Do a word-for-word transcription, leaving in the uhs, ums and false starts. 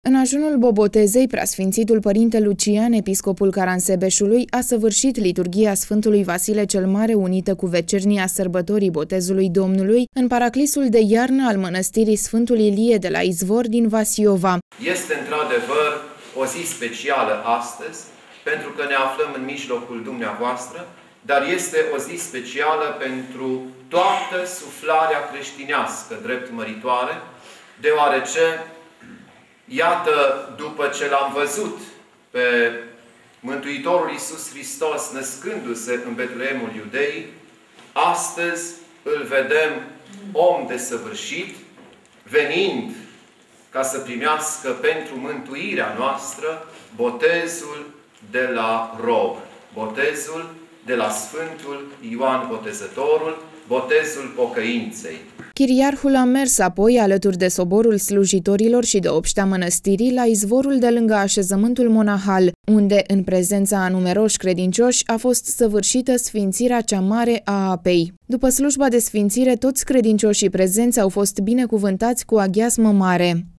În ajunul Bobotezei, preasfințitul părinte Lucian, episcopul Caransebeșului, a săvârșit liturghia Sfântului Vasile cel Mare unită cu vecernia sărbătorii Botezului Domnului în paraclisul de iarnă al mănăstirii Sfântul Ilie de la Izvor din Vasiova. Este într-adevăr o zi specială astăzi, pentru că ne aflăm în mijlocul dumneavoastră, dar este o zi specială pentru toată suflarea creștinească drept măritoare, deoarece, iată, după ce l-am văzut pe Mântuitorul Iisus Hristos născându-se în Betleemul Iudeii, astăzi îl vedem om desăvârșit, venind ca să primească pentru mântuirea noastră botezul de la rob, botezul de la Sfântul Ioan Botezătorul, botezul pocăinței. Chiriarhul a mers apoi, alături de soborul slujitorilor și de obștea mănăstirii, la izvorul de lângă așezământul monahal, unde, în prezența a numeroși credincioși, a fost săvârșită sfințirea cea mare a apei. După slujba de sfințire, toți credincioșii prezenți au fost binecuvântați cu aghiazmă mare.